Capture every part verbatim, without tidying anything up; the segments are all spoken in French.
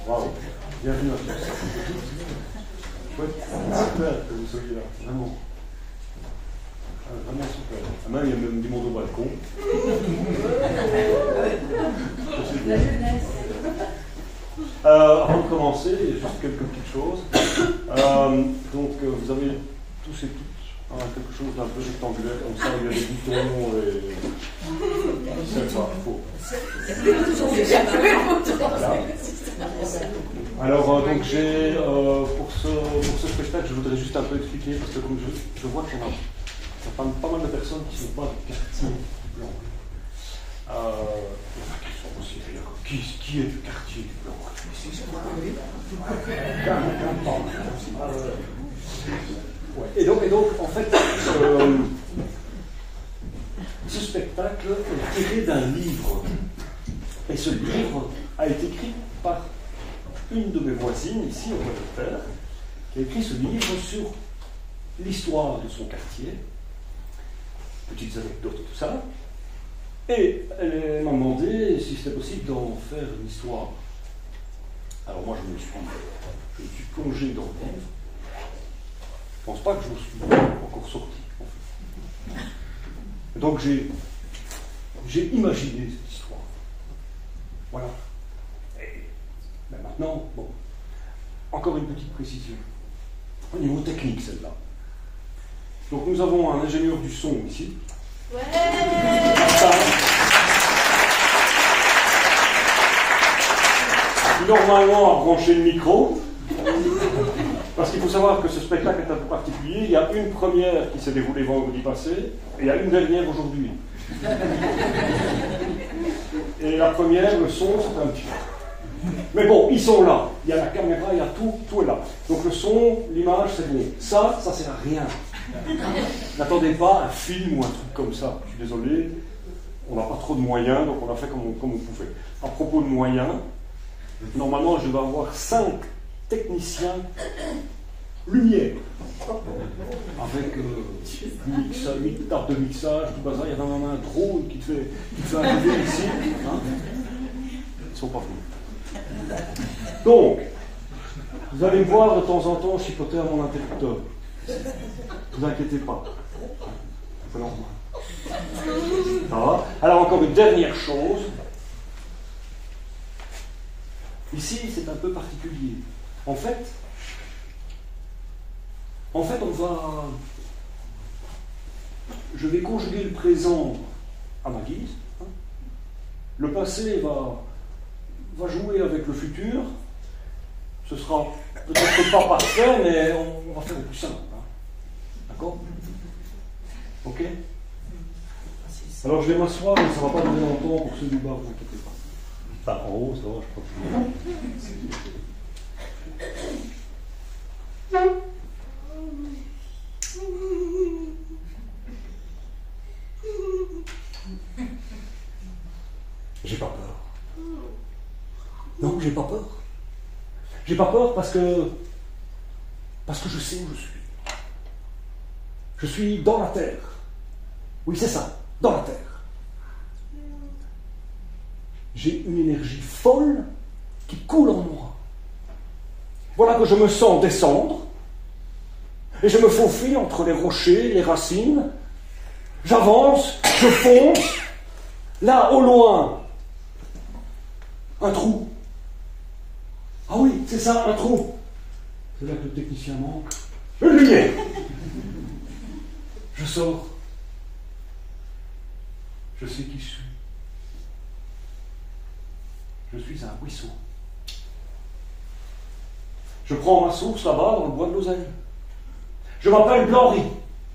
Waouh, bienvenue à tous. Chouette, super que vous soyez là, vraiment. Ah, vraiment super. Ah, même, il y a même du monde au balcon. La jeunesse. Euh, avant de commencer, il y a juste quelques petites choses. Euh, donc, euh, vous avez tous et toutes hein, quelque chose d'un peu rectangulaire, comme ça, il y a des boutons et. C'est pas faux. Voilà. Alors, euh, donc, j'ai, euh, pour, ce, pour ce spectacle, je voudrais juste un peu expliquer, parce que comme je, je vois qu'il y en a, il y a pas, pas mal de personnes qui ne sont pas du quartier blanc. Euh, qui sont aussi qui, qui est du quartier du blanc? Et donc, et donc, en fait, euh, ce spectacle est tiré d'un livre. Et ce livre a été écrit par une de mes voisines, ici, au Angleterre, qui a écrit ce livre sur l'histoire de son quartier, petites anecdotes et tout ça. Et elle m'a demandé si c'était possible d'en faire une histoire. Alors moi, je me suis, je me suis plongé dans le livre. Je ne pense pas que je me suis encore sorti. En fait. Donc j'ai, j'ai imaginé cette histoire. Voilà. Et ben maintenant, bon, encore une petite précision. Au niveau technique, celle-là. Donc nous avons un ingénieur du son ici. Ouais. Qui normalement a branché le micro. Parce qu'il faut savoir que ce spectacle est un peu particulier. Il y a une première qui s'est déroulée vendredi passé, et il y a une dernière aujourd'hui. Et la première, le son, c'est un petit peu. Mais bon, ils sont là. Il y a la caméra, il y a tout, tout est là. Donc le son, l'image, c'est bon. Ça, ça sert à rien. N'attendez pas un film ou un truc comme ça. Je suis désolé, on n'a pas trop de moyens, donc on a fait comme on, comme on pouvait. À propos de moyens, normalement, je vais avoir cinq techniciens lumière. Avec euh, huit tables de mixage, tout bazar. Il y a même un drone qui te fait, qui te fait arriver ici. Hein, ils ne sont pas venus. Donc, vous allez me voir de temps en temps chipoter à mon interrupteur. Ne vous inquiétez pas. C'est normal. Ça va? Alors, encore une dernière chose. Ici, c'est un peu particulier. En fait, en fait, on va... Je vais conjuguer le présent à ma guise. Hein. Le passé va, va jouer avec le futur. Ce sera peut-être pas parfait, mais on, on va faire le plus simple. Hein. D'accord? Ok? Alors je vais m'asseoir, mais ça ne va pas durer longtemps pour ceux du bas, vous inquiétez pas. Enfin, en haut, ça va, je crois que... J'ai pas peur. Non, j'ai pas peur. J'ai pas peur parce que parce que je sais où je suis. Je suis dans la terre. Oui, c'est ça, dans la terre. J'ai une énergie folle qui coule en moi. Voilà que je me sens descendre et je me faufile entre les rochers, les racines. J'avance, je fonce. Là, au loin, un trou. Ah oui, c'est ça, un trou. C'est là que le technicien manque. Une lumière. Je sors. Je sais qui je suis. Je suis un ruisseau. Je prends ma source là-bas dans le bois de l'Osalie. Je m'appelle Blanry.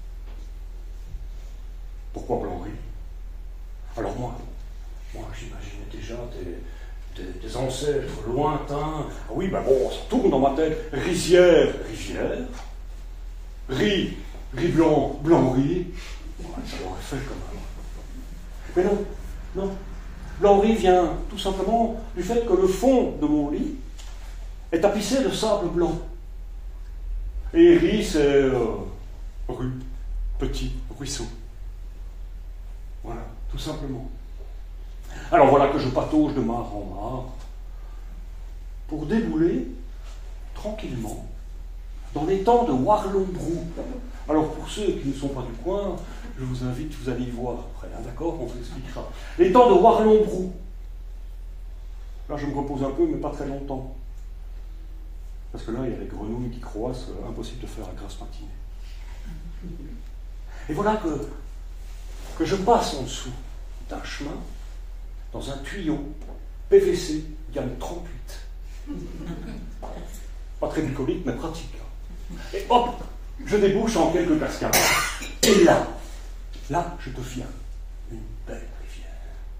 Pourquoi Blanry? Alors moi, moi j'imaginais déjà des, des, des ancêtres lointains. Ah oui, ben bon, ça tourne dans ma tête. Rizière, rivière. Riz, riz blanc, Blanry. Ouais, ça l'aurait fait quand même. Mais non, non. Blanry vient tout simplement du fait que le fond de mon lit est tapissé de sable blanc. Et riz, c'est euh, rue, petit, ruisseau. Voilà, tout simplement. Alors voilà que je patauge de mare en mare. pour débouler tranquillement dans l'étang de Warlombrou. Alors pour ceux qui ne sont pas du coin, je vous invite, vous allez y voir après, hein, d'accord, on vous expliquera. L'étang de Warlombrou. Là je me repose un peu, mais pas très longtemps. Parce que là il y a les grenouilles qui croissent, euh, impossible de faire la grasse matinée. Et voilà que, que je passe en dessous d'un chemin, dans un tuyau P V C, diamètre trente-huit. Pas très bucolique, mais pratique. Et hop, je débouche en quelques cascades. Et là, là, je deviens une belle rivière.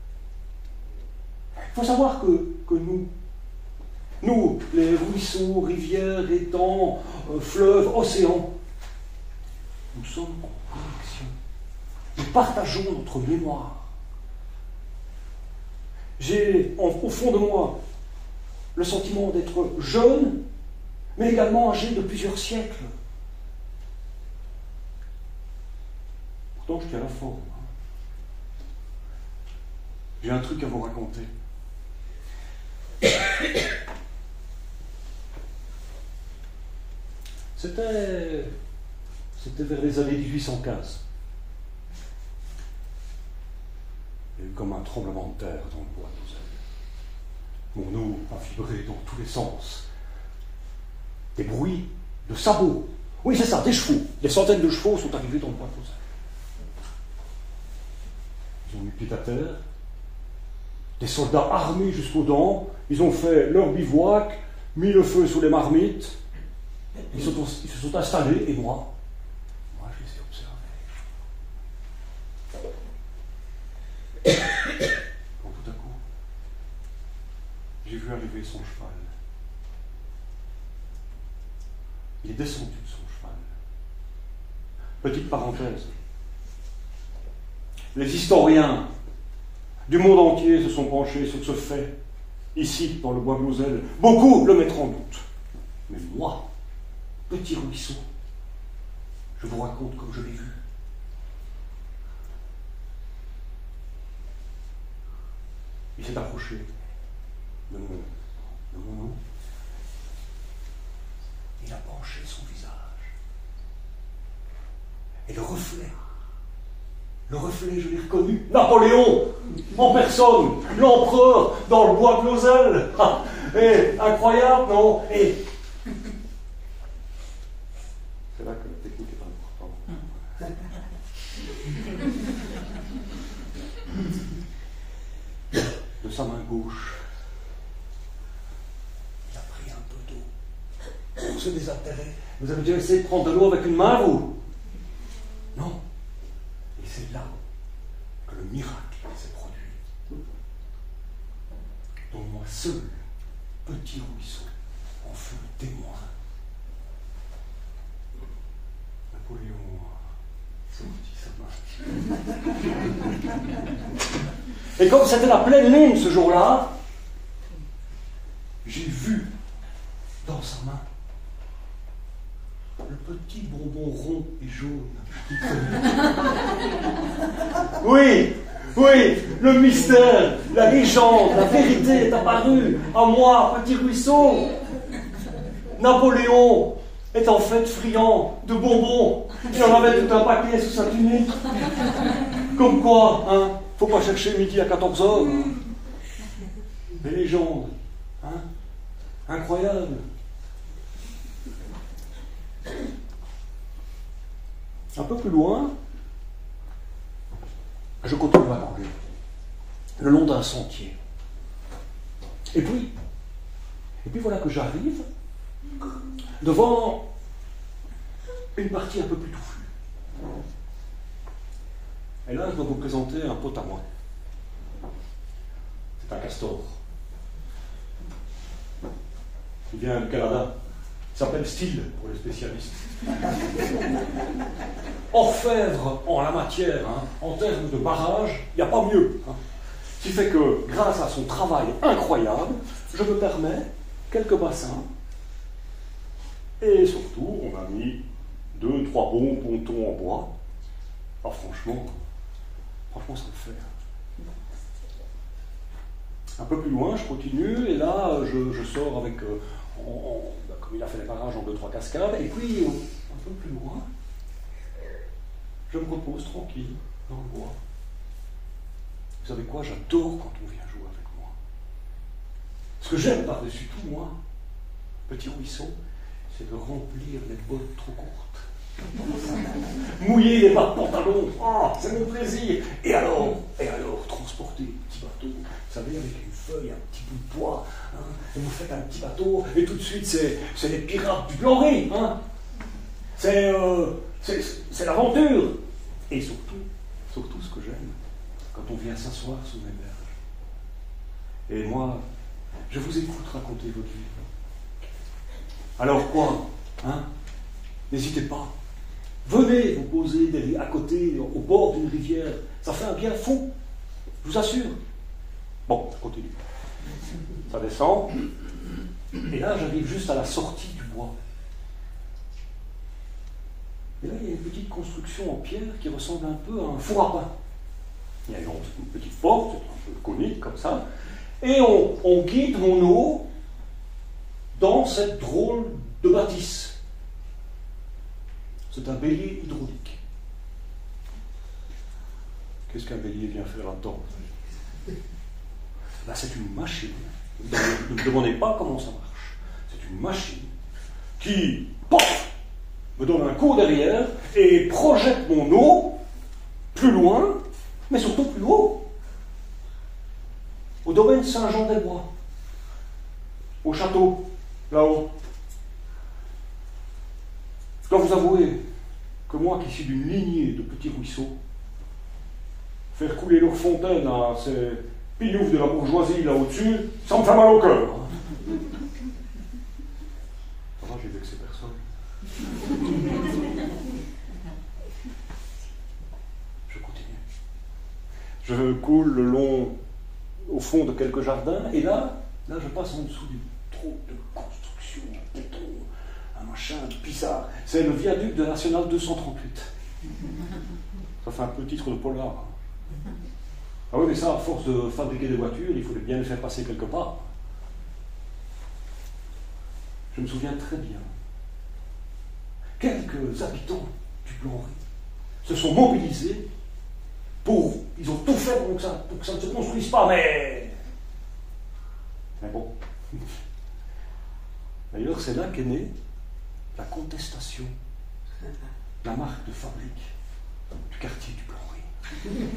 Il faut savoir que, que nous, nous, les ruisseaux, rivières, étangs, euh, fleuves, océans, nous sommes en connexion. Nous partageons notre mémoire. J'ai au fond de moi le sentiment d'être jeune, mais également âgé de plusieurs siècles. Pourtant, je tiens la forme. J'ai un truc à vous raconter. C'était, c'était vers les années mille huit cent quinze. Il y a eu comme un tremblement de terre dans le bois de Moselle. Mon eau a vibré dans tous les sens. Des bruits de sabots. Oui, c'est ça, des chevaux. Des centaines de chevaux sont arrivés dans le bois de Moselle. Ils ont mis pied à terre. Des soldats armés jusqu'aux dents. Ils ont fait leur bivouac, mis le feu sous les marmites. Ils, sont, ils se sont installés, et moi, moi je les ai observés. Quand tout à coup, j'ai vu arriver son cheval. Il est descendu de son cheval. Petite parenthèse. Les historiens du monde entier se sont penchés sur ce fait, ici, dans le bois de Moselle. Beaucoup le mettront en doute. Mais moi, petit ruisseau, je vous raconte comme je l'ai vu. Il s'est approché de mon, de mon eau. Il a penché son visage. Et le reflet, le reflet, je l'ai reconnu, Napoléon, en personne, l'empereur dans le bois de Moselle. Ah, et incroyable, non? Et c'est là que la technique est importante. De sa main gauche, il a pris un peu d'eau. Pour se désaltérer. Vous avez déjà essayé de prendre de l'eau avec une main, vous? Non. Et c'est là que le miracle s'est produit. Dont moi seul, petit ruisseau, en fut le témoin. Napoléon sortit sa main. Et comme c'était la pleine lune ce jour-là, j'ai vu dans sa main le petit bonbon rond et jaune. Oui, oui, le mystère, la légende, la vérité est apparue à moi, petit ruisseau. Napoléon est en fait friand de bonbons. Il en avait tout un paquet sous sa tunique. Comme quoi, hein, faut pas chercher midi à quatorze heures. Hein. Des légendes, hein, incroyables. Un peu plus loin, je continue à marcher, le long d'un sentier. Et puis, et puis voilà que j'arrive devant une partie un peu plus touffue. Et là, je dois vous présenter un pote à moi. C'est un castor. Il vient du Canada. Il s'appelle Steele pour les spécialistes. Orfèvre en la matière, hein, en termes de barrage, il n'y a pas mieux. Hein. Ce qui fait que, grâce à son travail incroyable, je me permets quelques bassins. Et surtout, on a mis deux, trois bons pontons en bois. Ah, franchement, franchement, ça le fait. Un peu plus loin, je continue, et là, je, je sors avec, euh, en, en, ben, comme il a fait les barrages en deux, trois cascades, et puis, un peu plus loin, je me repose tranquille dans le bois. Vous savez quoi? J'adore quand on vient jouer avec moi. Ce que j'aime par-dessus tout, moi, petit ruisseau, c'est de remplir les bottes trop courtes. Mouiller les bas de pantalon, oh, c'est mon plaisir. Et alors, et alors, transporter un petit bateau, vous savez, avec une feuille, un petit bout de bois, hein, et vous faites un petit bateau, et tout de suite, c'est, c'est les pirates du Blanc-Riz, hein. C'est, euh, c'est, c'est l'aventure. Et surtout, surtout ce que j'aime, quand on vient s'asseoir sous mes berges. Et moi, je vous écoute raconter votre vie. Alors quoi, hein? N'hésitez pas. Venez vous poser derrière, à côté, au bord d'une rivière. Ça fait un bien fou, je vous assure. Bon, je continue. Ça descend. Et là, j'arrive juste à la sortie du bois. Et là, il y a une petite construction en pierre qui ressemble un peu à un four à pain. Il y a une, une petite porte, un peu conique comme ça. Et on, on guide mon eau dans cette drôle de bâtisse. C'est un bélier hydraulique. Qu'est-ce qu'un bélier vient faire là-dedans? Ben, c'est une machine. Ne me demandez pas comment ça marche. C'est une machine qui, pof, me donne un coup derrière et projette mon eau plus loin, mais surtout plus haut. Au domaine Saint-Jean-des-Bois. Au château, là-haut. Je dois vous avouer que moi, qui suis d'une lignée de petits ruisseaux, faire couler leur fontaine à ces pignoufs de la bourgeoisie là au-dessus, ça me fait mal au cœur. Ça va, j'ai vexé personne. Je continue. Je coule le long, au fond de quelques jardins, et là, là, je passe en dessous d'une troupe de construction, de béton, un machin bizarre. C'est le viaduc de la Nationale deux cent trente-huit. Ça fait un peu titre de polar. Ah oui, mais ça, à force de fabriquer des voitures, il faut bien les faire passer quelque part. Je me souviens très bien. Quelques habitants du Blanc-Riz se sont mobilisés pour... Ils ont tout fait pour que ça, pour que ça ne se construise pas, mais... Mais bon. D'ailleurs, c'est là qu'est née la contestation, la marque de fabrique du quartier du Blanc-Riz.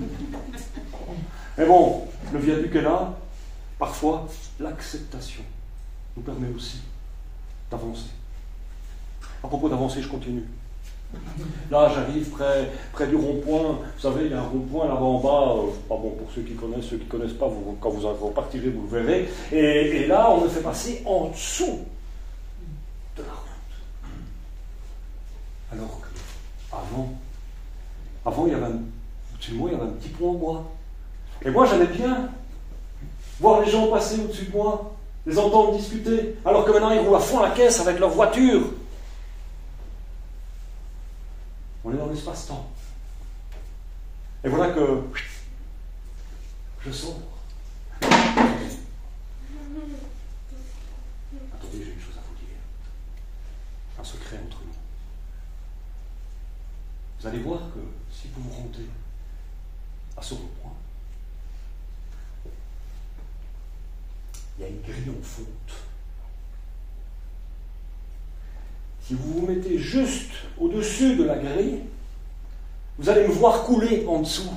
Mais bon, le viaduc est là. Parfois, l'acceptation nous permet aussi d'avancer. À propos d'avancer, je continue. Là, j'arrive près, près du rond-point. Vous savez, il y a un rond-point là-bas en bas. Euh, pas bon pour ceux qui connaissent, ceux qui ne connaissent pas, vous, quand vous en repartirez, vous le verrez. Et, et là, on me fait passer en dessous de la route. Alors que, avant, avant, il y avait un, au-dessus de moi, il y avait un petit pont en bois. Et moi, j'aimais bien voir les gens passer au-dessus de moi, les entendre discuter, alors que maintenant, ils roulent à fond la caisse avec leur voiture. On est dans l'espace-temps. Et voilà que je sors. Attendez, j'ai une chose à vous dire. Un secret entre nous. Vous allez voir que si vous vous rendez à ce point, il y a une grille en fonte. Si vous vous mettez juste au-dessus de la grille, vous allez me voir couler en dessous.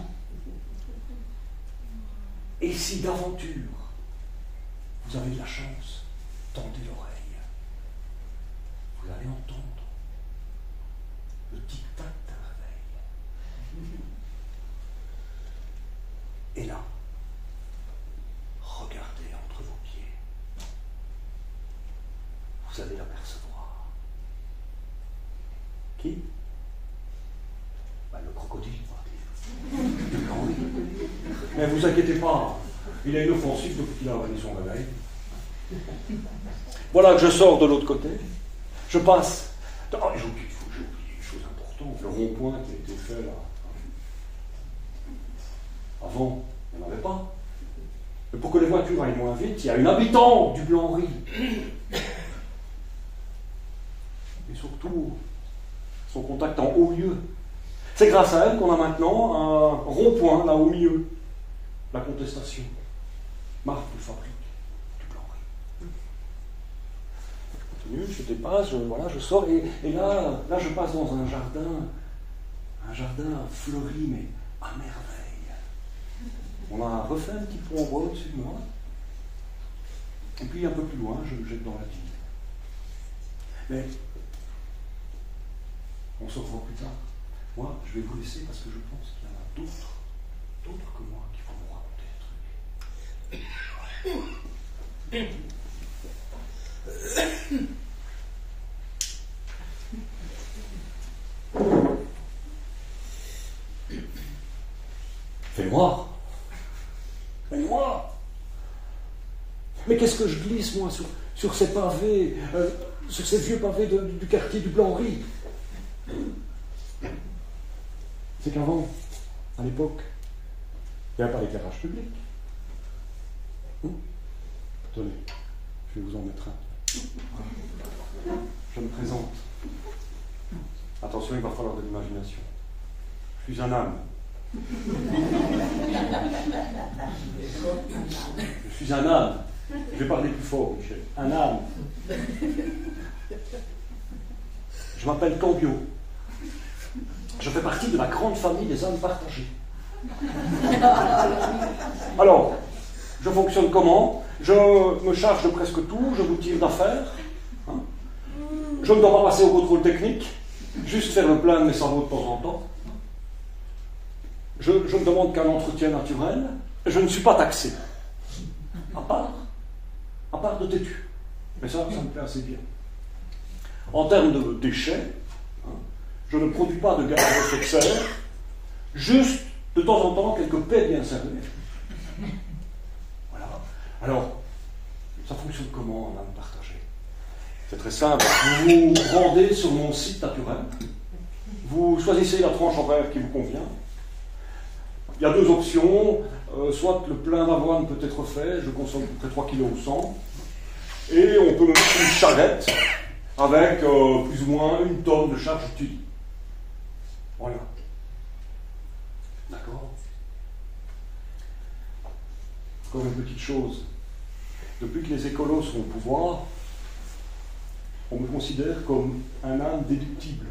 Et si d'aventure, vous avez de la chance, tendez l'oreille. Vous allez entendre le tic-tac d'un réveil. Et là, regardez entre vos pieds. Vous allez l'apercevoir. Qui? Ben, le crocodile, on va dire. Mais vous inquiétez pas, il est inoffensif depuis qu'il a avalé son réveil. Voilà que je sors de l'autre côté, je passe. Oh, j'ai oublié, j'ai oublié une chose importante, le rond-point qui a été fait là. Avant, il n'y en avait pas. Mais pour que les voitures aillent moins vite, il y a une habitante du Blanry. Et surtout, son contact en haut lieu. C'est grâce à elle qu'on a maintenant un rond-point là au milieu. La contestation. Marque de fabrique du Blanry. Je continue, je dépasse, je, voilà, je sors et, et là, là je passe dans un jardin, un jardin fleuri mais à merveille. On a refait un petit pont en bois au-dessus de moi. Et puis un peu plus loin, je me jette dans la ville. Mais on se revoit plus tard. Moi, je vais vous laisser parce que je pense qu'il y en a d'autres, d'autres que moi qui vont vous raconter des trucs. Fait noir. Fait noir. Mais qu'est-ce que je glisse, moi, sur, sur ces pavés, euh, sur ces vieux pavés de, du quartier du Blanry. C'est qu'avant, à l'époque, il n'y avait pas d'éclairage public. Hum Tenez, je vais vous en mettre un. Je me présente. Attention, il va falloir de l'imagination. Je suis un âne. Je suis un âne. Je vais parler plus fort, Michel. Un âne. Je m'appelle Cambio. Je fais partie de la grande famille des ânes partagés. Alors, je fonctionne comment? Je me charge de presque tout, je vous tire d'affaires. Hein, je ne dois pas passer au contrôle technique, juste faire le plein de mes cerveaux de temps en temps. Je, je ne demande qu'un entretien naturel. Je ne suis pas taxé. À part, à part de têtu. Mais ça, ça me plaît assez bien. En termes de déchets, hein, je ne produis pas de gaz à effet de serre, juste de temps en temps quelques paix bien serrées. Voilà. Alors, ça fonctionne comment en âme partagée? C'est très simple. Vous vous rendez sur mon site naturel, vous choisissez la tranche horaire qui vous convient. Il y a deux options, euh, soit le plein d'avoine peut être fait, je consomme à peu près trois kilos au cent, et on peut me mettre une charrette avec euh, plus ou moins une tonne de charge utile. Voilà. D'accord? Encore une petite chose. Depuis que les écolos sont au pouvoir, on me considère comme un âne déductible.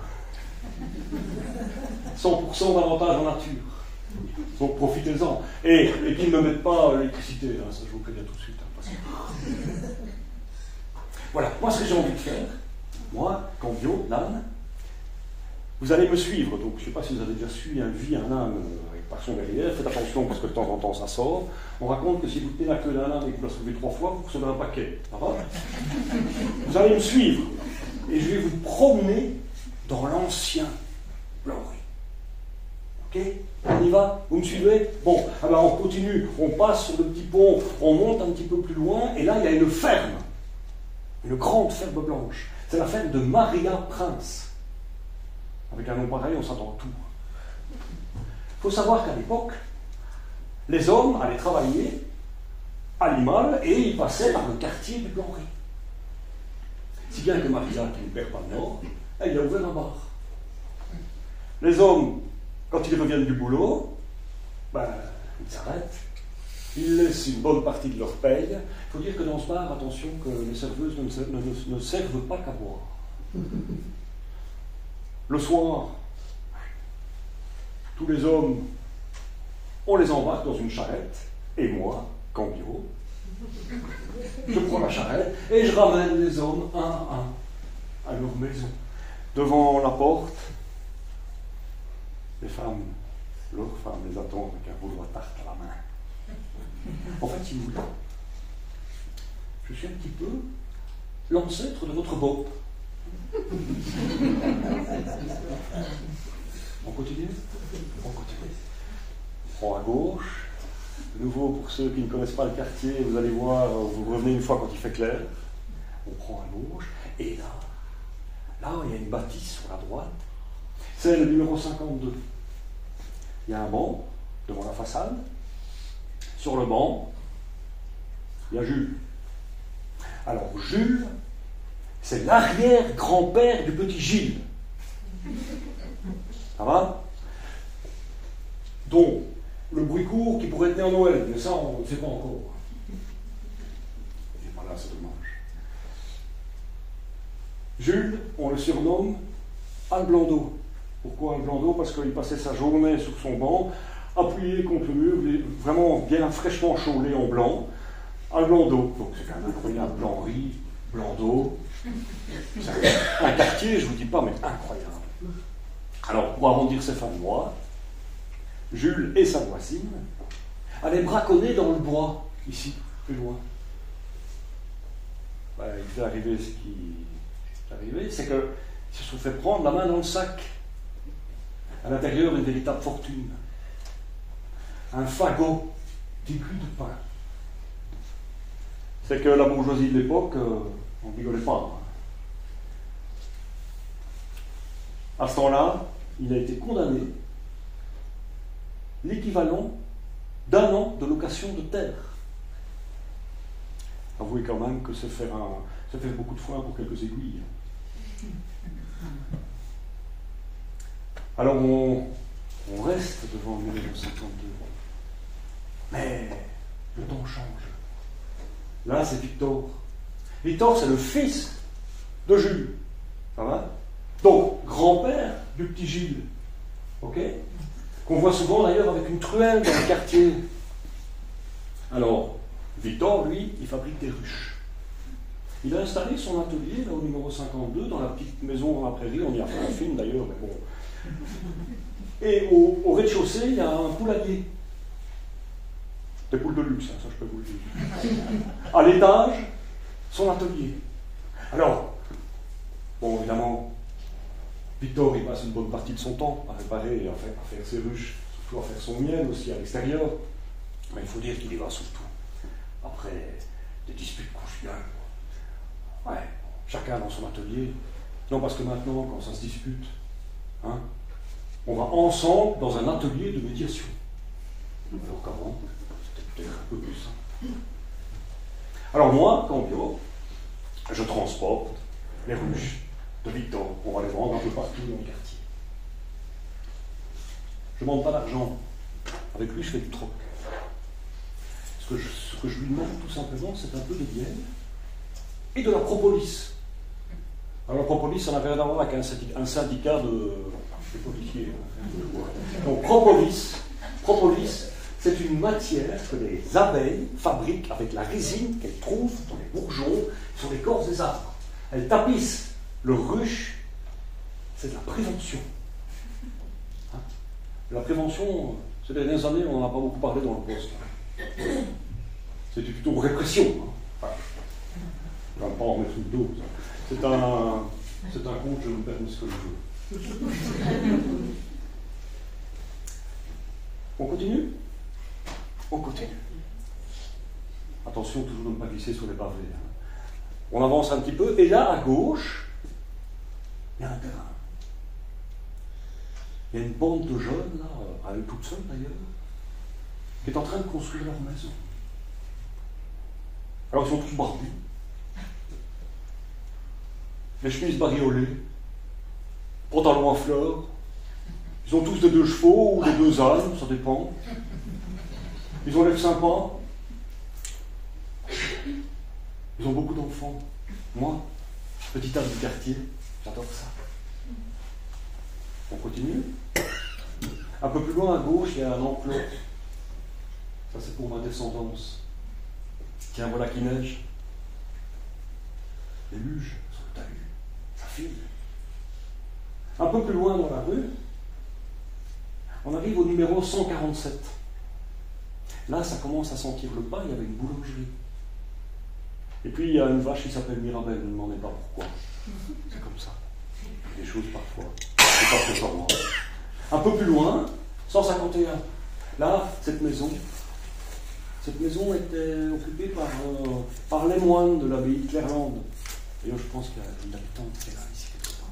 cent pour cent d'avantage en nature. Donc profitez-en. Et, et qu'ils ne mettent pas l'électricité, hein, ça je vous préviens tout de suite. Hein, parce que... Voilà, moi ce que j'ai envie de faire, moi, Cambio, l'âne, vous allez me suivre. Donc je ne sais pas si vous avez déjà suivi un vie, un âne avec par son derrière, faites attention parce que de temps en temps ça sort. On raconte que si vous tenez la queue d'un âne et que vous la soulevez trois fois, vous recevez un paquet. Ça va? Vous allez me suivre et je vais vous promener dans l'ancien Blanry. Ok? On y va? Vous me suivez? Bon, alors on continue, on passe sur le petit pont, on monte un petit peu plus loin, et là il y a une ferme, une grande ferme blanche. C'est la ferme de Maria Prince. Avec un nom pareil, on s'attend à tout. Il faut savoir qu'à l'époque, les hommes allaient travailler à Limal et ils passaient par le quartier du Blanry. Si bien que Maria, qui ne perd pas le nord, elle a ouvert un bar. Les hommes, quand ils reviennent du boulot, ben, ils s'arrêtent, ils laissent une bonne partie de leur paye. Il faut dire que dans ce bar, attention, que les serveuses ne, ne, ne servent pas qu'à boire. Le soir, tous les hommes, on les embarque dans une charrette, et moi, Cambio, je prends la charrette et je ramène les hommes un à un à leur maison. Devant la porte, les femmes, leurs femmes les attendent avec un rouleau à tarte à la main. En fait, si vous voulez, je suis un petit peu l'ancêtre de votre Bob. On continue? On continue. On prend à gauche. De nouveau, pour ceux qui ne connaissent pas le quartier, vous allez voir, vous revenez une fois quand il fait clair. On prend à gauche. Et là, là, il y a une bâtisse sur la droite. C'est le numéro cinquante-deux. Il y a un banc devant la façade. Sur le banc, il y a Jules. Alors, Jules, c'est l'arrière-grand-père du petit Gilles. Ça va? Donc, le bruit court qui pourrait être né en Noël, mais ça, on ne sait pas encore. Et voilà, c'est dommage. Jules, on le surnomme Alblando. Pourquoi Alblando? Parce qu'il passait sa journée sur son banc, appuyé contre le mur, vraiment bien fraîchement chaulé en blanc. Alblando. Donc c'est quand même incroyable. Blanry, Blando. C'est un quartier, je ne vous dis pas, mais incroyable. Alors, pour arrondir ses fins de mois, Jules et sa voisine allaient braconner dans le bois, ici, plus loin. Ben, il fait arriver ce qui est arrivé, c'est qu'ils se sont fait prendre la main dans le sac. À l'intérieur, une véritable fortune. Un fagot d'écus de pain. C'est que la bourgeoisie de l'époque, euh, on ne rigolait pas. À ce temps-là, il a été condamné l'équivalent d'un an de location de terre. Avouez quand même que c'est faire, un, ça fait beaucoup de foin pour quelques aiguilles. Alors on, on reste devant le mille neuf cent cinquante-deux. Mais le temps change. Là, c'est Victor. Victor, c'est le fils de Jules. Ça va? Donc, grand-père du petit Gilles. Ok? Qu'on voit souvent d'ailleurs avec une truelle dans le quartier. Alors, Victor, lui, il fabrique des ruches. Il a installé son atelier là au numéro cinquante-deux, dans la petite maison dans la prairie. On y a fait un film d'ailleurs, mais bon. Et au, au rez-de-chaussée, il y a un poulailler. Des poules de luxe, hein, ça je peux vous le dire. À l'étage, son atelier. Alors, bon, évidemment, Victor, il passe une bonne partie de son temps à réparer et à faire, à faire ses ruches, surtout à faire son miel aussi à l'extérieur. Mais il faut dire qu'il y va surtout après des disputes conjugales. Ouais, chacun dans son atelier. Non, parce que maintenant, quand ça se dispute, hein, on va ensemble dans un atelier de médiation. Alors comment? C'était peut-être un peu plus simple. Alors moi, Cambio, je transporte les ruches de Victor. On va les vendre un peu partout dans le quartier. Je ne demande pas d'argent. Avec lui, je fais du troc. Ce que, je, ce que je lui demande, tout simplement, c'est un peu de miel et de la propolis. Alors la propolis, ça n'avait rien à voir avec un syndicat, un syndicat de, de policiers. Donc propolis, propolis, c'est une matière que les abeilles fabriquent avec la résine qu'elles trouvent dans les bourgeons, sur l'écorce des arbres. Elles tapissent le ruche, c'est de la prévention. Hein? La prévention, ces dernières années, on n'en a pas beaucoup parlé dans le poste. C'était plutôt répression. Hein? Enfin, je ne vais pas en remettre une dose. C'est un, c'est un compte, je me permets ce que je veux. On continue? On continue. Attention toujours de ne pas glisser sur les pavés. Hein. On avance un petit peu, et là, à gauche, il y a un terrain. Il y a une bande de jeunes, là, à eux toutes seules d'ailleurs, qui est en train de construire leur maison. Alors ils sont tous barbus, les chemises bariolées, pantalons à fleurs, ils ont tous des deux chevaux ou des deux ânes, ça dépend. Ils ont l'air sympas. Ils ont beaucoup d'enfants. Moi, petit âne du quartier, j'adore ça. On continue. Un peu plus loin à gauche, il y a un enclos. Ça, c'est pour ma descendance. Tiens, voilà qui neige. Les luges sur le talus. Ça file. Un peu plus loin dans la rue, on arrive au numéro cent quarante-sept. Là, ça commence à sentir le pain, il y avait une boulangerie. Et puis, il y a une vache qui s'appelle Mirabelle, ne me demandez pas pourquoi. C'est comme ça. Des choses parfois. C'est pas très formant. Un peu plus loin, cent cinquante et un. Là, cette maison, cette maison était occupée par, euh, par les moines de l'abbaye de Clairlande. D'ailleurs, je pense qu'il y a une habitante qui est là, ici, quelque part.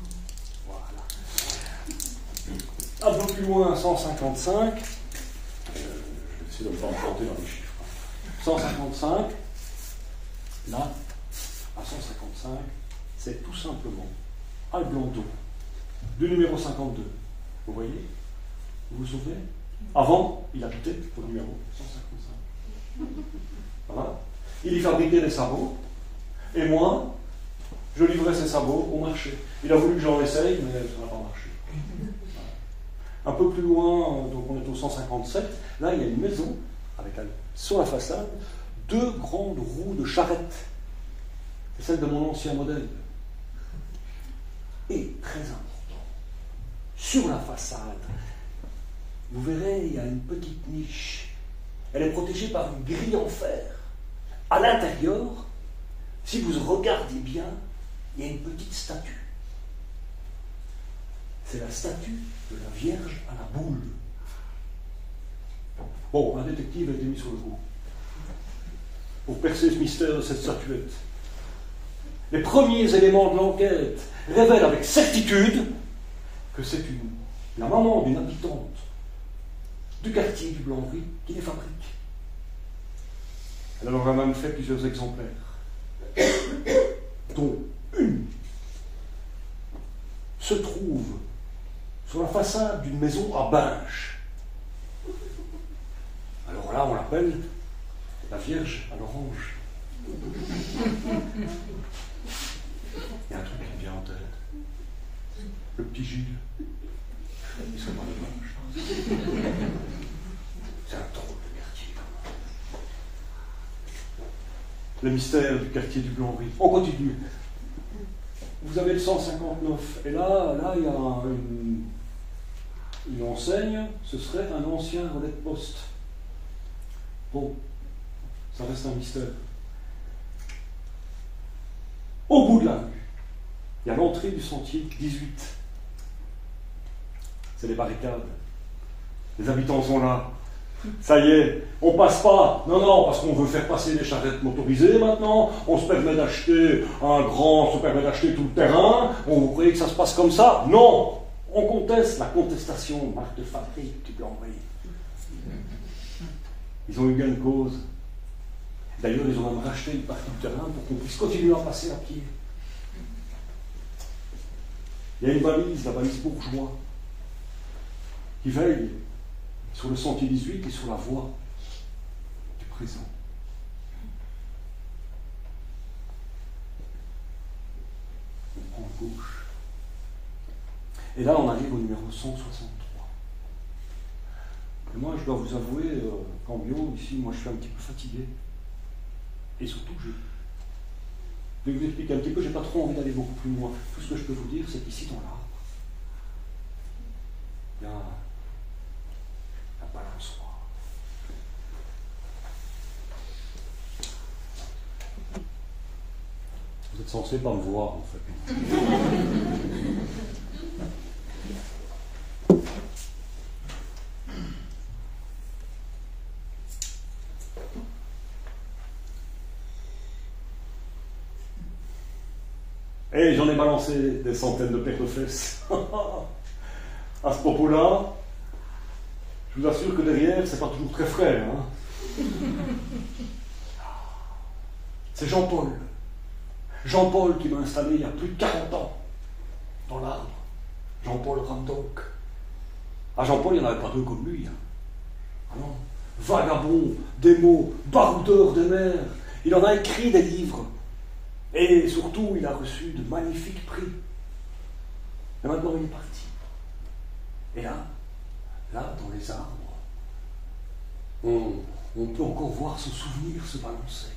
Voilà. Un peu plus loin, cent cinquante-cinq. Euh, je vais essayer de ne pas me planter dans les chiffres. cent cinquante-cinq. Là, à cent cinquante-cinq, c'est tout simplement Alblando, du numéro cinquante-deux. Vous voyez? Vous vous souvenez? Avant, il habitait au numéro cent cinquante-cinq. Voilà. Il y fabriquait des sabots, et moi, je livrais ces sabots au marché. Il a voulu que j'en essaye, mais ça n'a pas marché. Voilà. Un peu plus loin, donc on est au cent cinquante-sept, là il y a une maison, avec sur la façade, deux grandes roues de charrette. C'est celle de mon ancien modèle. Et très important, sur la façade, vous verrez, il y a une petite niche. Elle est protégée par une grille en fer. À l'intérieur, si vous regardez bien, il y a une petite statue. C'est la statue de la Vierge à la boule. Bon, un détective a été mis sur le coup pour percer ce mystère de cette statuette. Les premiers éléments de l'enquête révèlent avec certitude que c'est une, la maman d'une habitante du quartier du Blanry qui les fabrique. Elle en a même fait plusieurs exemplaires, dont une se trouve sur la façade d'une maison à Binche. Alors là, on l'appelle la Vierge à l'orange. Il y a un truc qui me vient en tête. Le petit Gilles. Il serait pas de Binche. C'est un drôle de quartier. Le mystère du quartier du Blanry. On continue. Vous avez le cent cinquante-neuf. Et là, là, il y a une, une enseigne. Ce serait un ancien relais de poste. Bon, ça reste un mystère. Au bout de la rue, il y a l'entrée du sentier dix-huit. C'est les barricades. Les habitants sont là. Ça y est, on passe pas. Non, non, parce qu'on veut faire passer des charrettes motorisées maintenant. On se permet d'acheter un grand, on se permet d'acheter tout le terrain. On vous croyez que ça se passe comme ça? Non. On conteste la contestation, marque de fabrique du Blanry. Ils ont eu gain de cause. D'ailleurs, ils ont même racheté une partie du terrain pour qu'on puisse continuer à passer à pied. Il y a une valise, la valise bourgeois, qui veille sur le sentier dix-huit et sur la voie du présent. On prend à gauche. Et là, on arrive au numéro cent soixante-trois. Et moi, je dois vous avouer euh, qu'en bio, ici, moi, je suis un petit peu fatigué. Et surtout, je vais vous expliquer un petit peu, je n'ai pas trop envie d'aller beaucoup plus loin. Tout ce que je peux vous dire, c'est qu'ici, dans l'arbre, il y a la balançoire. Vous êtes censé pas me voir, en fait. Et j'en ai balancé des centaines de paires de fesses. À ce propos-là, je vous assure que derrière, c'est pas toujours très frais. Hein. C'est Jean-Paul. Jean-Paul qui m'a installé il y a plus de quarante ans dans l'arbre. Jean-Paul Ramdoc. Ah, Jean-Paul, il n'y en avait pas deux comme lui. Hein. Ah non. Vagabond, des mots, baroudeur des mers. Il en a écrit des livres. Et surtout, il a reçu de magnifiques prix. Et maintenant, il est parti. Et là, là, dans les arbres, on, on peut encore voir son souvenir se balancer.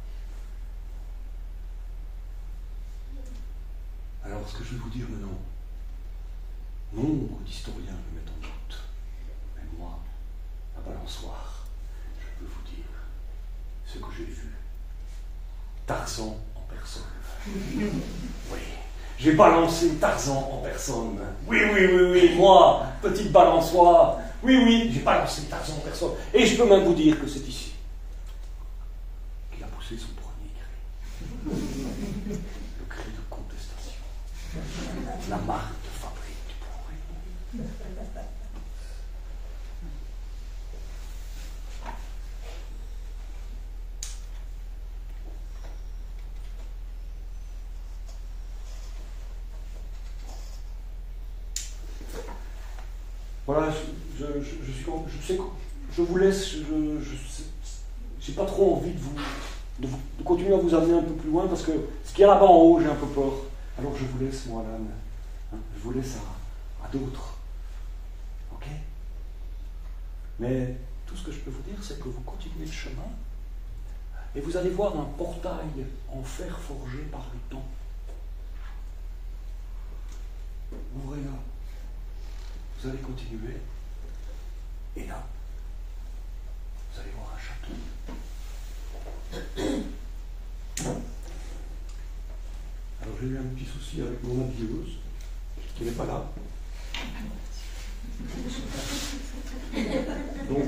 Alors, ce que je vais vous dire maintenant, nombre d'historiens le mettent en doute. Mais moi, la balançoire, je peux vous dire ce que j'ai vu. Tarzan en personne. Oui, j'ai balancé Tarzan en personne. Oui, oui, oui, oui, moi, petite balançoire. Oui, oui, j'ai balancé Tarzan en personne. Et je peux même vous dire que c'est ici qu'il a poussé son premier cri. Le cri de contestation. La marque de fabrique du Blanry. Voilà, je, je, je, je, suis, je sais que je vous laisse, je n'ai pas trop envie de vous, de vous de continuer à vous amener un peu plus loin parce que ce qu'il y a là-bas en haut, j'ai un peu peur. Alors je vous laisse, moi, l'âne. Hein, je vous laisse à, à d'autres. Ok? Mais tout ce que je peux vous dire, c'est que vous continuez le chemin et vous allez voir un portail en fer forgé par le temps. Ouvrez-le. Vous allez continuer. Et là, vous allez voir un château. Alors j'ai eu un petit souci avec mon habilleuse, qui n'est pas là. Donc,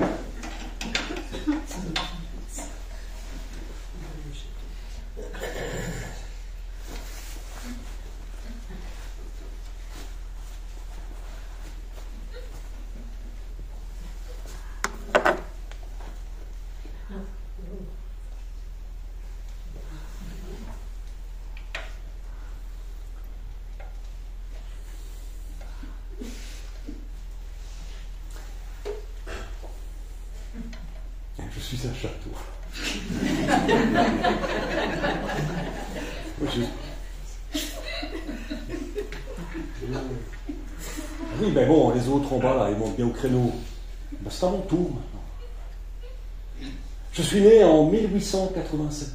je suis un château. je... Oui, mais bon, les autres en bas, là, ils montent bien au créneau. Ben, c'est à mon tour maintenant. Je suis né en mille huit cent quatre-vingt-sept.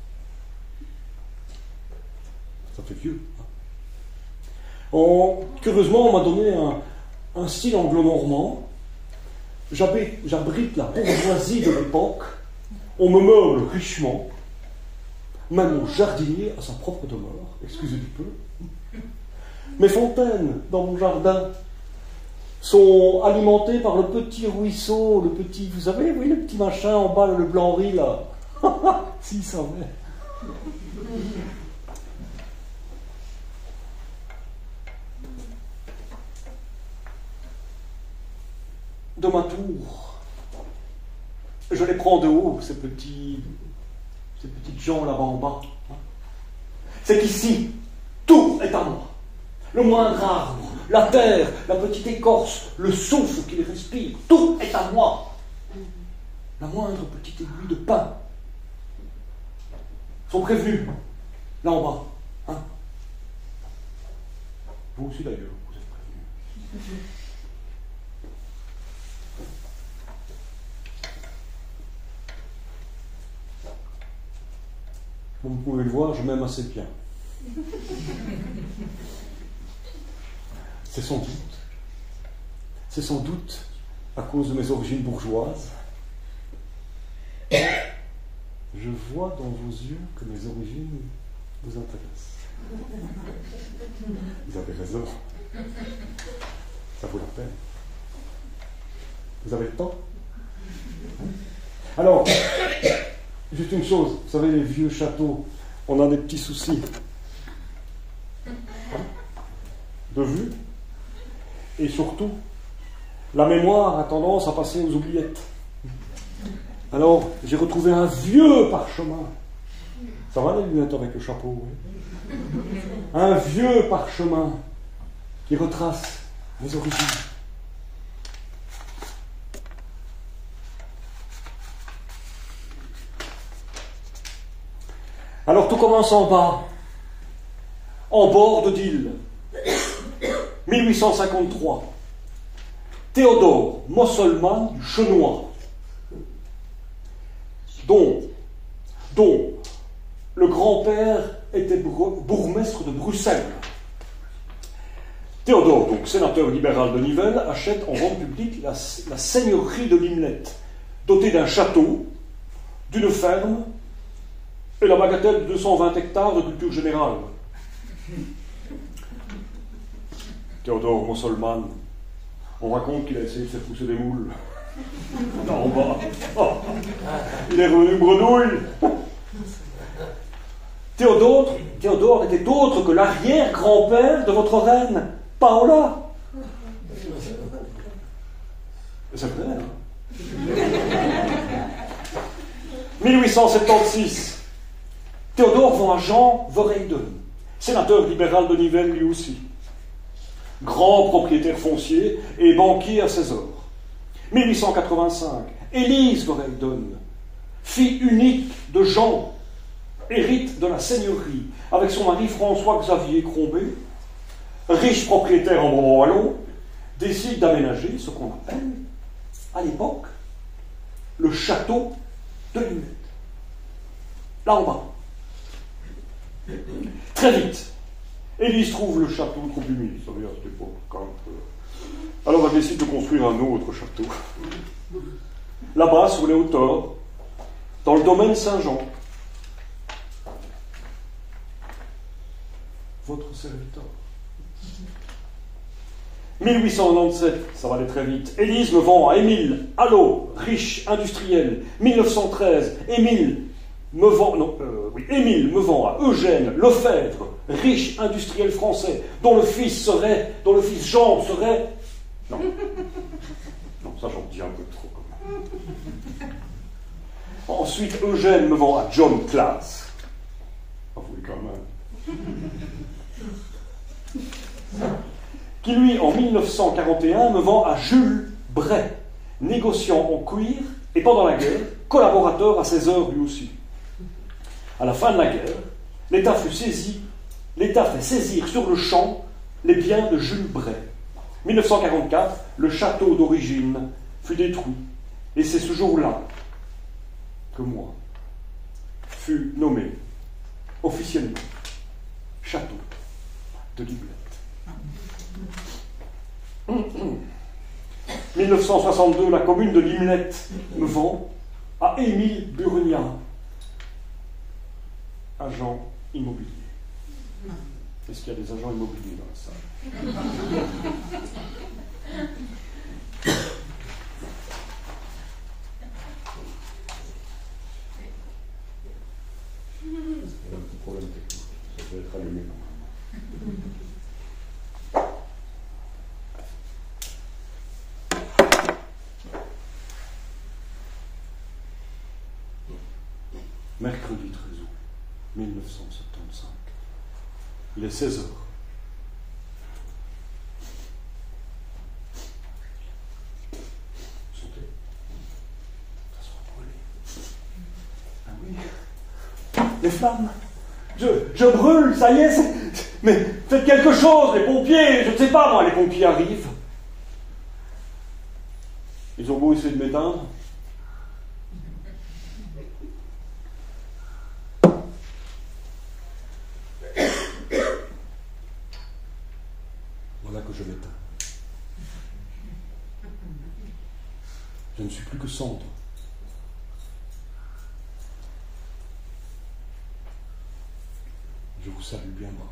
Ça fait vieux. Hein. On... Curieusement, on m'a donné un, un style anglo-normand. J'abrite la bourgeoisie de l'époque, on me meuble richement, même mon jardinier a sa propre demeure, excusez du peu. Mes fontaines dans mon jardin sont alimentées par le petit ruisseau, le petit, vous savez, oui, le petit machin en bas, le blanc-riz là. Si, ça va. De ma tour, je les prends de haut, ces petits, ces petites gens là-bas en bas. C'est qu'ici, tout est à moi. Le moindre arbre, la terre, la petite écorce, le souffle qu'il respire, tout est à moi. La moindre petite aiguille de pain. Sont prévenus, là en bas. Hein? Vous aussi d'ailleurs, vous êtes prévenus. Comme vous pouvez le voir, je m'aime assez bien. C'est sans doute, c'est sans doute à cause de mes origines bourgeoises. Je vois dans vos yeux que mes origines vous intéressent. Vous avez raison. Ça vaut la peine. Vous avez le temps? Alors, juste une chose, vous savez, les vieux châteaux, on a des petits soucis de vue, et surtout, la mémoire a tendance à passer aux oubliettes. Alors, j'ai retrouvé un vieux parchemin. Ça va les lunettes avec le chapeau, oui. Un vieux parchemin qui retrace mes origines. Alors tout commence en bas, en bord de Dille, mille huit cent cinquante-trois. Théodore Mosselmann du Chenois, dont, dont le grand-père était bourgmestre de Bruxelles. Théodore, donc sénateur libéral de Nivelles, achète en vente publique la, la seigneurie de Limlette, dotée d'un château, d'une ferme, et la bagatelle de deux cent vingt hectares de culture générale. Théodore Mosselmann, on raconte qu'il a essayé de faire pousser des moules. Là en bas. Oh, il est revenu bredouille. Théodore, Théodore était autre que l'arrière-grand-père de votre reine, Paola. C'est vrai, hein? mille huit cent soixante-seize. Théodore vend à Jean Verheyden, sénateur libéral de Nivelles lui aussi. grand propriétaire foncier et banquier à ses heures. mille huit cent quatre-vingt-cinq, Élise Verheiden, fille unique de Jean, hérite de la seigneurie, avec son mari François-Xavier Crombé, riche propriétaire en Brabant-Wallon, décide d'aménager ce qu'on appelle, à l'époque, le château de Limette. Là en bas. Très vite, Élise trouve le château trop humide, vous savez, à cette époque, quand même. Alors elle décide de construire un autre château. Là-bas, sur les hauteurs, dans le domaine Saint-Jean. Votre serviteur. mille huit cent quatre-vingt-dix-sept, ça va aller très vite. Élise me vend à Émile Allot, riche industriel. mille neuf cent treize, Émile me vend, non, euh, oui, Émile me vend à Eugène Lefebvre, riche industriel français, dont le fils serait, dont le fils Jean serait. Non, non, ça j'en dis un peu trop quand même. Ensuite, Eugène me vend à John Class. Ah oui, quand même. Qui lui, en mille neuf cent quarante et un, me vend à Jules Bray, négociant en cuir et pendant la guerre, collaborateur à ses heures lui aussi. À la fin de la guerre, l'État fut saisi, l'État fait saisir sur le champ les biens de Jules Bray. mille neuf cent quarante-quatre, le château d'origine fut détruit, et c'est ce jour-là que moi fut nommé officiellement château de Limette. mille neuf cent soixante-deux, la commune de Limette me vend à Émile Burnia, agent immobilier. Est-ce qu'il y a des agents immobiliers dans la salle? Il y a un petit problème technique. Ça peut être allumé normalement. Mercredi treize août mille neuf cent soixante-quinze. Il est seize heures. Sentez. Ça sera brûlé. Ah oui. Les flammes. Je, je brûle, ça y est. C'est... Mais faites quelque chose, les pompiers. Je ne sais pas, moi, les pompiers arrivent. Ils ont beau essayer de m'éteindre. Voilà que je m'éteins. Je ne suis plus que cendre. Je vous salue bien bas.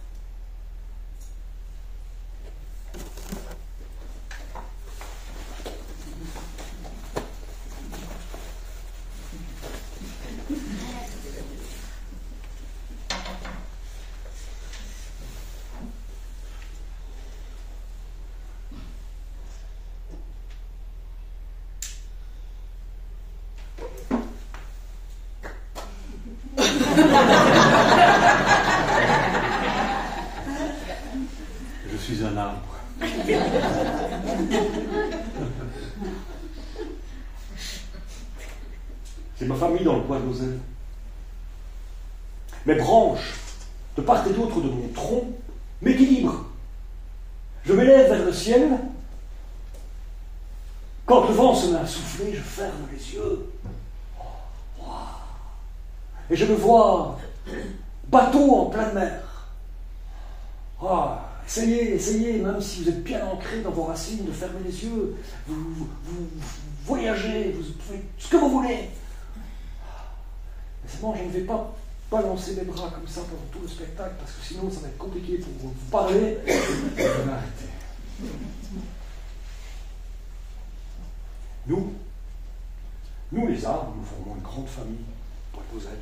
Je suis un arbre. C'est ma famille dans le bois d'Ozel. Mes branches, de part et d'autre de mon tronc, m'équilibrent. Je m'élève vers le ciel. Quand le vent se met à souffler, je ferme les yeux. Et je me vois bateau en pleine mer. Oh, essayez, essayez, même si vous êtes bien ancré dans vos racines, de fermer les yeux. Vous, vous, vous voyagez, vous faites ce que vous voulez. Mais c'est bon, je ne vais pas balancer les bras comme ça pendant tout le spectacle, parce que sinon ça va être compliqué pour vous parler. Je vais arrêter. Nous, nous les arbres, nous formons une grande famille, pour les ailes.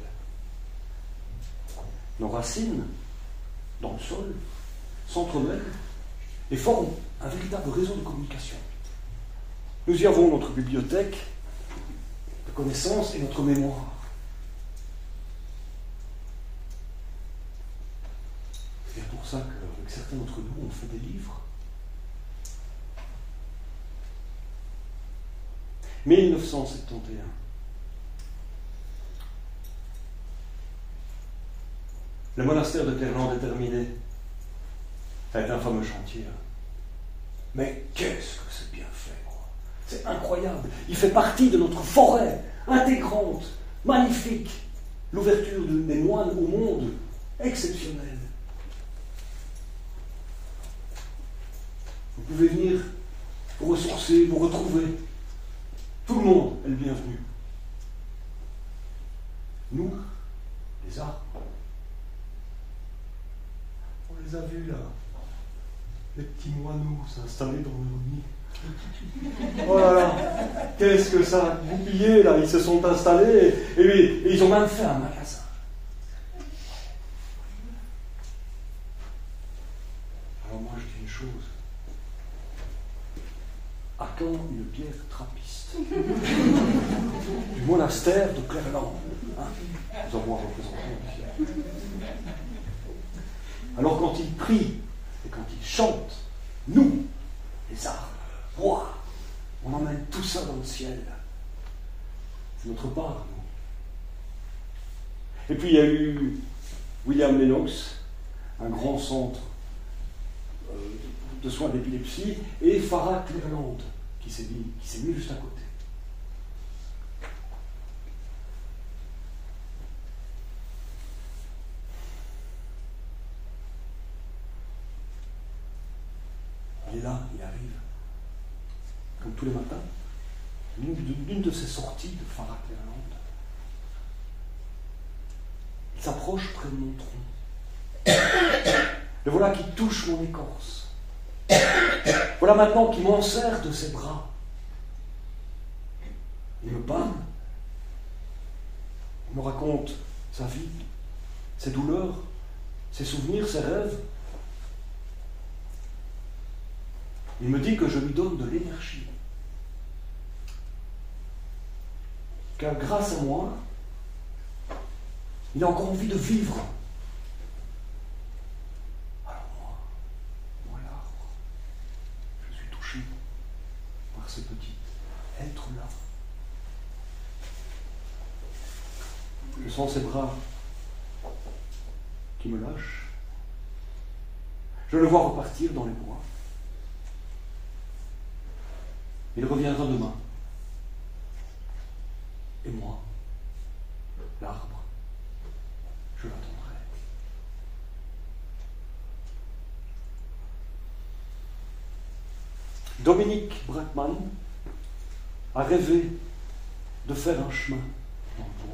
Nos racines, dans le sol, s'entremêlent et forment un véritable réseau de communication. Nous y avons notre bibliothèque de connaissances et notre mémoire. C'est pour pour ça qu'avec certains d'entre nous, on fait des livres. mille neuf cent soixante et un. Le monastère de Clerland est terminé. Ça a été un fameux chantier. Hein. Mais qu'est-ce que c'est bien fait, quoi. C'est incroyable. Il fait partie de notre forêt intégrante, magnifique. L'ouverture de, des moines au monde, exceptionnelle. Vous pouvez venir vous ressourcer, vous retrouver. Tout le monde est le bienvenu. Nous, les arbres, on les a vus là, les petits moineaux s'installer dans leur nid. Oh là là, qu'est-ce que ça a goupillé là, ils se sont installés et, et, et ils ont même fait un magasin. Alors moi je dis une chose, à quand une bière trappiste du monastère de Clerland, hein, nous avons un représentant ici. Alors quand ils prient et quand ils chantent, nous, les arbres, bois, on emmène tout ça dans le ciel. C'est notre part, nous. Et puis il y a eu William Lennox, un grand centre euh, de soins d'épilepsie, et Farah Clerland, qui s'est mis, qui s'est mis juste à côté. Il est là, il arrive, comme tous les matins, l'une de ces sorties de Farah Clerland. Il s'approche près de mon tronc. Le voilà qui touche mon écorce. Voilà maintenant qu'il m'enserre de ses bras. Il me parle. Il me raconte sa vie, ses douleurs, ses souvenirs, ses rêves. Il me dit que je lui donne de l'énergie. Car grâce à moi, il a encore envie de vivre. Alors moi, moi l'arbre, je suis touché par ce petit être-là. Je sens ses bras qui me lâchent. Je le vois repartir dans les bois. Il reviendra demain. Et moi, l'arbre, je l'attendrai. Dominique Brackmann a rêvé de faire un chemin dans le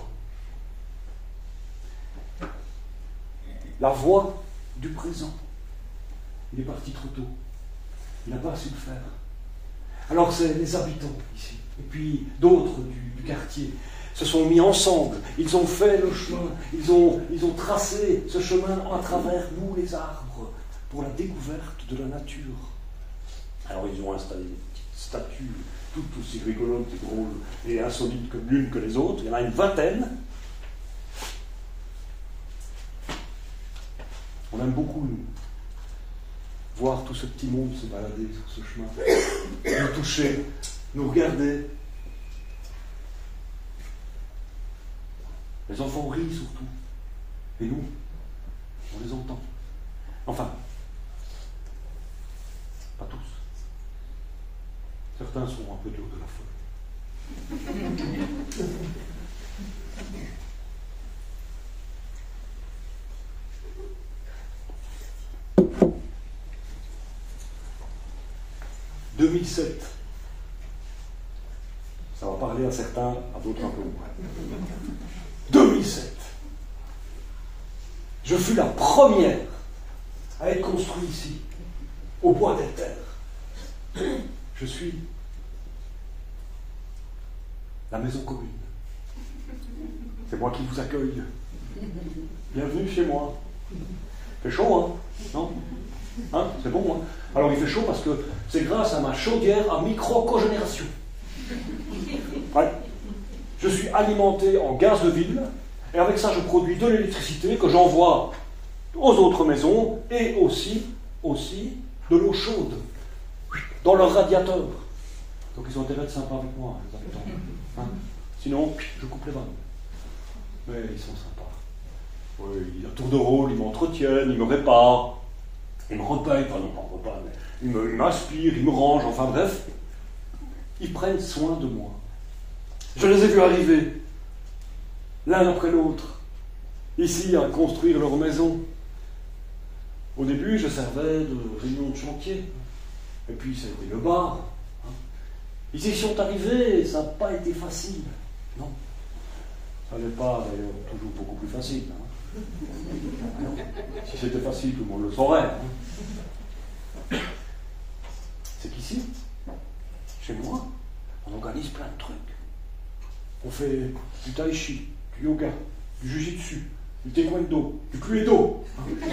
bois. La voie du présent. Il est parti trop tôt. Il n'a pas su le faire. Alors c'est les habitants ici, et puis d'autres du, du quartier, se sont mis ensemble, ils ont fait le chemin, ils ont, ils ont tracé ce chemin à travers nous les arbres, pour la découverte de la nature. Alors ils ont installé des petites statues, toutes aussi rigolotes et drôles et insolites comme l'une que les autres, il y en a une vingtaine. On aime beaucoup, nous, voir tout ce petit monde se balader sur ce chemin, nous toucher, nous regarder. Les enfants rient surtout, et nous, on les entend. Enfin, pas tous. Certains sont un peu durs de la folie. deux mille sept. Ça va parler à certains, à d'autres un peu moins. deux mille sept. Je fus la première à être construit ici, au bois des terres. Je suis la maison commune. C'est moi qui vous accueille. Bienvenue chez moi. Il fait chaud, hein? Non? Hein? C'est bon, hein? Alors il fait chaud parce que c'est grâce à ma chaudière à micro-cogénération. Ouais. Je suis alimenté en gaz de ville, et avec ça je produis de l'électricité que j'envoie aux autres maisons et aussi, aussi de l'eau chaude dans leur radiateur. Donc ils ont intérêt à être sympas avec moi, les habitants. Hein? Sinon, je coupe les vannes. Mais ils sont sympas. Oui, à tour de rôle, ils m'entretiennent, ils me réparent, ils me repayent, enfin non, pas repas, mais ils me- ils m'aspirent, ils me rangent, enfin bref, ils prennent soin de moi. Je les ai vus arriver, l'un après l'autre, ici à construire leur maison. Au début, je servais de réunion de chantier, et puis ça a été le bar. Hein. Ils y sont arrivés et ça n'a pas été facile. Non. Ça n'est pas d'ailleurs toujours beaucoup plus facile. Hein. Non. Si c'était facile, tout le monde le saurait. Hein. C'est qu'ici, chez moi, on organise plein de trucs. On fait du tai chi, du yoga, du jujitsu, du taekwondo, du cluedo.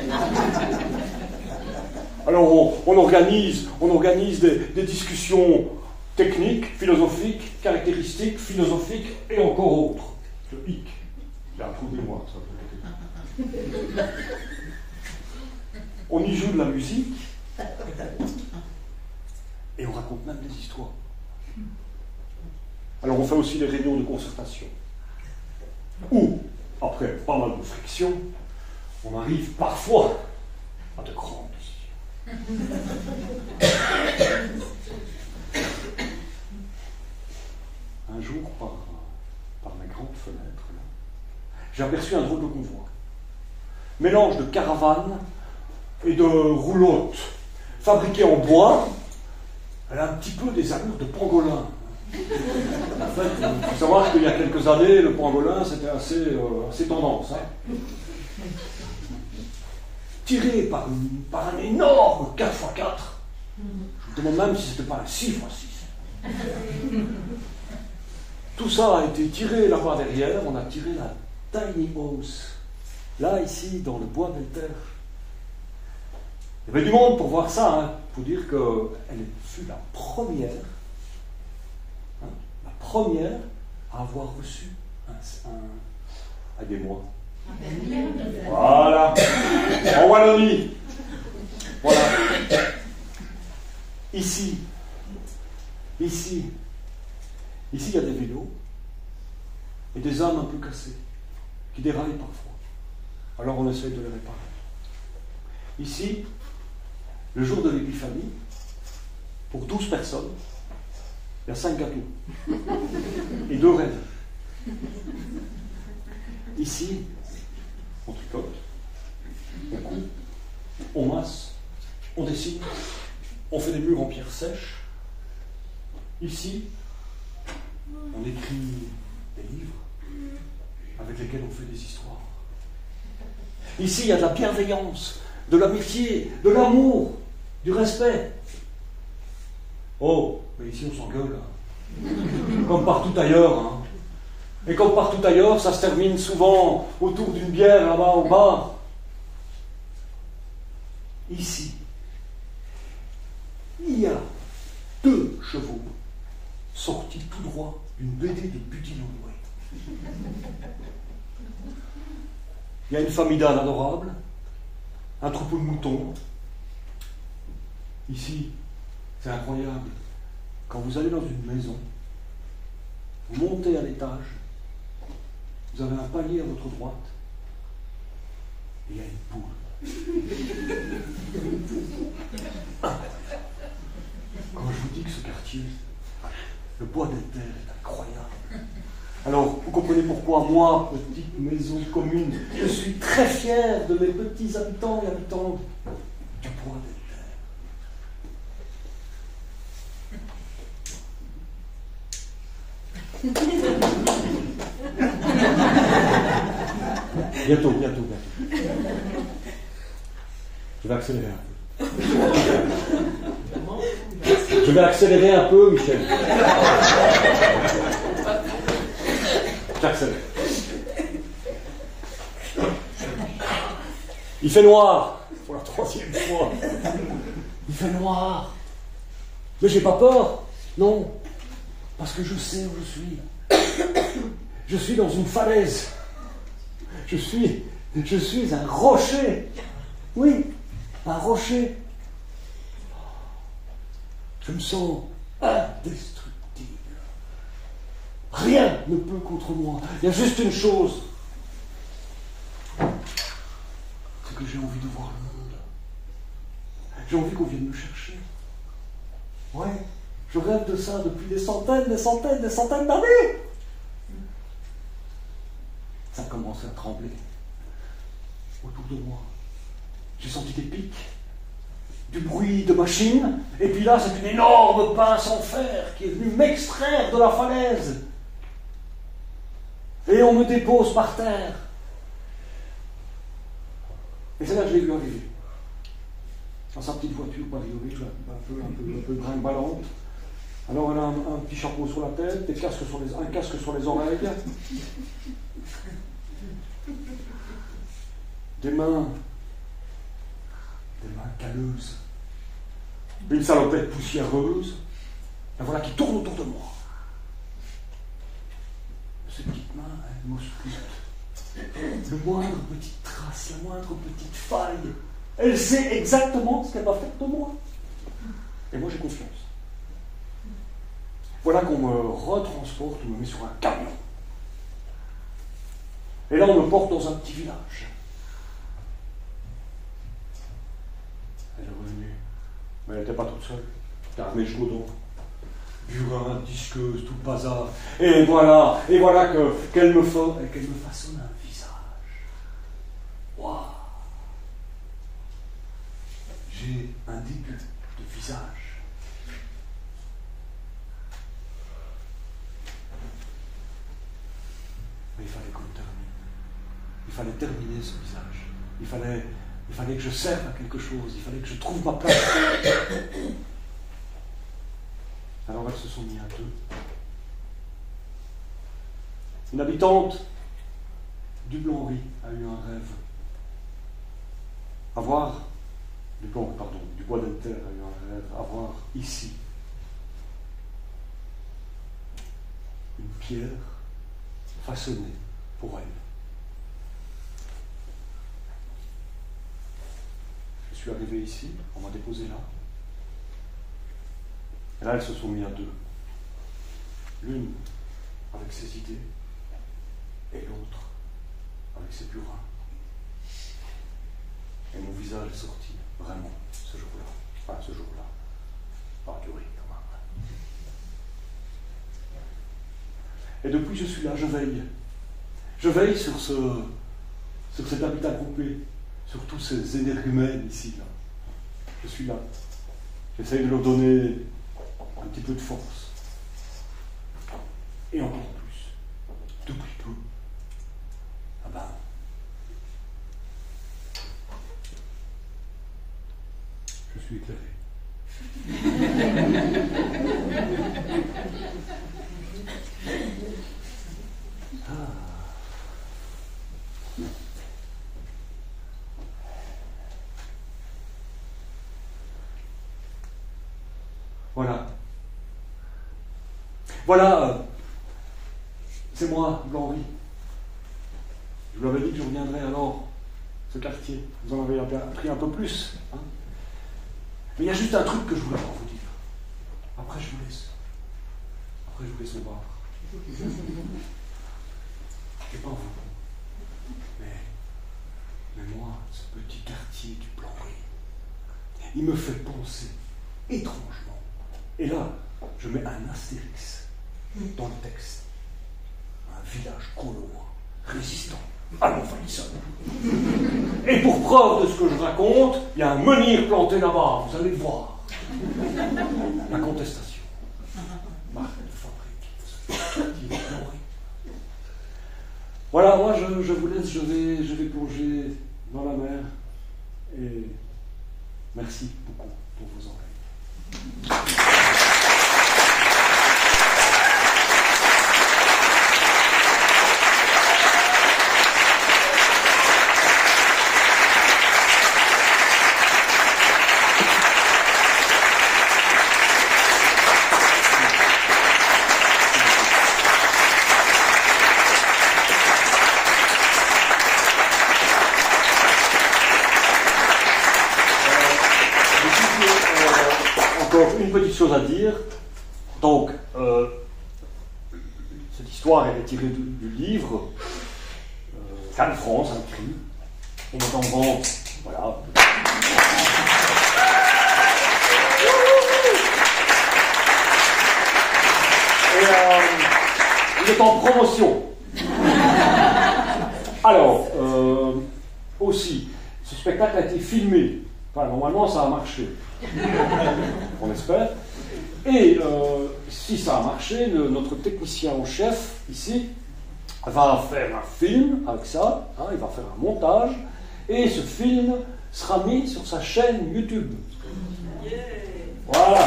Alors on, on organise, on organise des, des discussions techniques, philosophiques, caractéristiques, philosophiques et encore autres. Le hic. J'ai un trou de mémoire, ça peut être. On y joue de la musique et on raconte même des histoires. Alors on fait aussi des réunions de concertation. Où, après pas mal de friction, on arrive parfois à de grandes décisions. Un jour, par, par mes grandes fenêtres, là, j'ai aperçu un drôle de convoi. Mélange de caravane et de roulotte, fabriquée en bois. Elle a un petit peu des allures de pangolin. En fait, il faut savoir qu'il y a quelques années, le pangolin, c'était assez, euh, assez tendance. Hein. Tiré par, une, par un énorme quatre fois quatre. Je me demande même si c'était pas un six fois six. Tout ça a été tiré là-bas derrière. On a tiré la tiny house. Là, ici, dans le bois Belter. Il y avait du monde pour voir ça. Hein, pour dire qu'elle fut la première Hein, la première à avoir reçu un, un aidez-moi. Voilà. En Wallonie. Voilà. Ici. Ici. Ici, il y a des vélos et des âmes un peu cassées qui déraillent parfois. Alors on essaye de les réparer. Ici, le jour de l'épiphanie, pour douze personnes, il y a cinq gâteaux et deux rêves. Ici, on tricote, on coupe, on masse, on dessine, on fait des murs en pierre sèche. Ici, on écrit des livres avec lesquels on fait des histoires. Ici, il y a de la bienveillance, de l'amitié, de l'amour, du respect. Oh, mais ici on s'engueule, hein. Comme partout ailleurs. Hein. Et comme partout ailleurs, ça se termine souvent autour d'une bière là-bas au bar. Ici, il y a deux chevaux sortis tout droit d'une B D de Budinot-Loué. Il y a une famille d'ânes adorables, un troupeau de moutons. Ici, c'est incroyable. Quand vous allez dans une maison, vous montez à l'étage, vous avez un palier à votre droite, et il y a une poule. Quand je vous dis que ce quartier, le bois des terres est incroyable. Alors, vous comprenez pourquoi moi, petite maison commune, je suis très fier de mes petits habitants et habitantes du bois des terres. Bientôt, bientôt, bientôt. Je vais accélérer un peu. Je vais accélérer un peu, Michel. J'accélère. Il fait noir, pour la troisième fois. Il fait noir. Mais j'ai pas peur. Non. Parce que je sais où je suis. Je suis dans une falaise. Je suis Je suis un rocher. Oui, un rocher. Je me sens indestructible. Rien ne peut contre moi. Il y a juste une chose. C'est que j'ai envie de voir le monde. J'ai envie qu'on vienne me chercher. Ouais, je rêve de ça depuis des centaines, des centaines, des centaines d'années. Ça a commencé à trembler autour de moi. J'ai senti des pics, du bruit de machines, et puis là, c'est une énorme pince en fer qui est venue m'extraire de la falaise. Et on me dépose par terre. Et c'est là que je l'ai vu arriver. Dans sa petite voiture bariolée, un peu, un peu, un peu brinque-ballante. Alors elle a un, un petit chapeau sur la tête, des casques sur les, un casque sur les oreilles. Des mains, des mains calleuses, une salopette poussiéreuse, la voilà qui tourne autour de moi. Ces petites mains, elles m'auscultent. Le moindre petite trace, la moindre petite faille, elle sait exactement ce qu'elle va faire de moi. Et moi j'ai confiance. Voilà qu'on me retransporte, on me met sur un camion. Et là on me porte dans un petit village. Elle est revenue. Mais elle n'était pas toute seule. Carnet chaudon, burin, disqueuse, tout le bazar. Et voilà, et voilà que, qu'elle me, fa... qu'elle me façonne un visage. Waouh! J'ai un début de visage. Mais il fallait qu'on termine. Il fallait terminer ce visage. Il fallait... Il fallait que je serve à quelque chose, il fallait que je trouve ma place. Alors elles se sont mis à deux. Une habitante du Blanry a eu un rêve. Avoir, du Blanc, pardon, du Bois d'Alter a eu un rêve, avoir ici une pierre façonnée pour elle. Je suis arrivé ici, on m'a déposé là. Et là, elles se sont mis à deux. L'une avec ses idées, et l'autre avec ses burins. Et mon visage est sorti, vraiment, ce jour-là. Enfin, ce jour-là. Pas duré, quand même. Et depuis, je suis là, je veille. Je veille sur, ce, sur cet habitat groupé. Sur tous ces énergumènes ici, là. Je suis là. J'essaye de leur donner un petit peu de force. Et encore plus. Depuis peu. Ah ben. Je suis éclairé. Ah. Voilà. Voilà, euh, c'est moi, Blanry. Je vous avais dit que je reviendrais alors, ce quartier. Vous en avez appris un peu plus. Hein. Mais il y a juste un truc que je voulais pas vous dire. Après, je vous laisse. Après, je vous laisse me voir. Et pas vous. Mais, mais moi, ce petit quartier du Blanry, il me fait penser étrangement. Et là, je mets un astérix dans le texte. Un village gaulois, résistant à l'envahisseur. Et pour preuve de ce que je raconte, il y a un menhir planté là-bas, vous allez le voir. La contestation. Marque de fabrique. Voilà, moi je, je vous laisse, je vais, je vais plonger dans la mer. Et merci beaucoup pour vos oreilles. encore une petite chose à dire. Donc, euh, cette histoire est tirée du, du livre euh, qu'Anne France a écrit. Et notamment, voilà. Et euh, il est en promotion. Alors, euh, aussi, ce spectacle a été filmé. Enfin, normalement, ça a marché. On espère. Et euh, si ça a marché, le, notre technicien en chef, ici, va faire un film avec ça. Hein, il va faire un montage. Et ce film sera mis sur sa chaîne YouTube. Yeah. Voilà.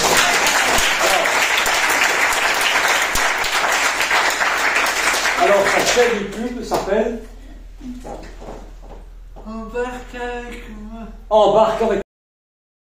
Alors, sa chaîne YouTube s'appelle Embarque avec moi. Embarque avec